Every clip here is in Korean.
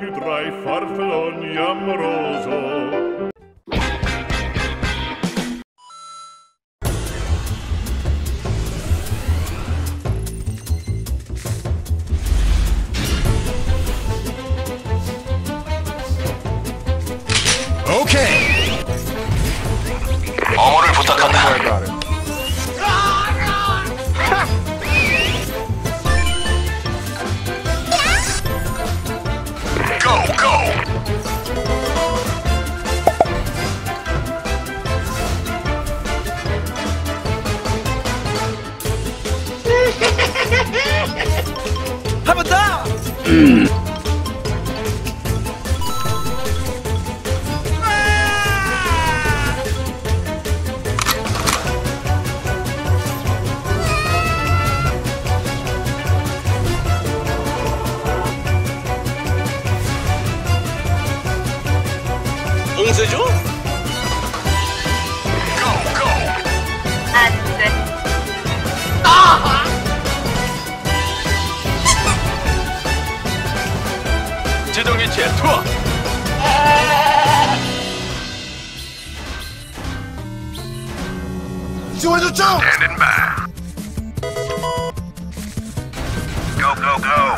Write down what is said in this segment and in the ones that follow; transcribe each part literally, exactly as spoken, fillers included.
più tra i farfalloni amoroso. 오케이. 어머를 부탁한다. Go, go. 한 번 더. 음. 봉쇄죠? Go, go. 안 돼. 아! 지동이체 투어. 지원해줬죠? Standing by. Go, go, go.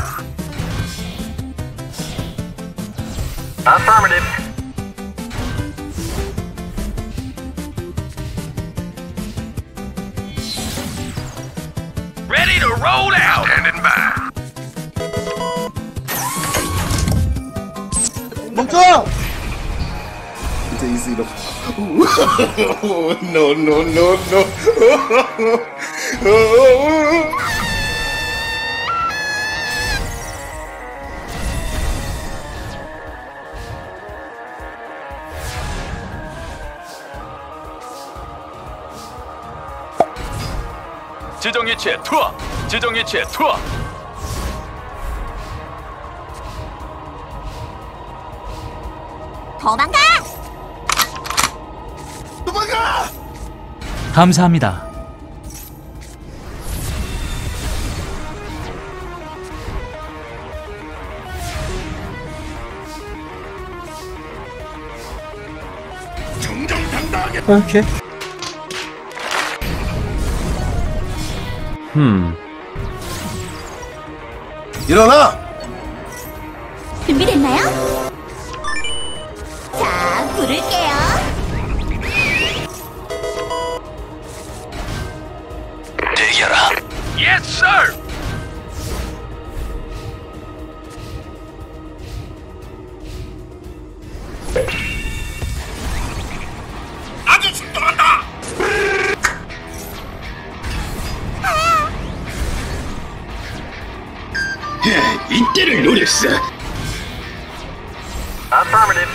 Affirmative. Ready to roll out. Standing by. 멈춰! 이제 이스이로. No, no, no, no. 지정위치에 투어! 지정위치에 투어! 도망가! 도망가! 감사합니다. 정정당당하게. 오케이. 음. 일어나! 준비됐나요? 자, 부를게요. 대기하라. Yes, sir! 아주 출동한다! 이때를 노렸어. Affirmative.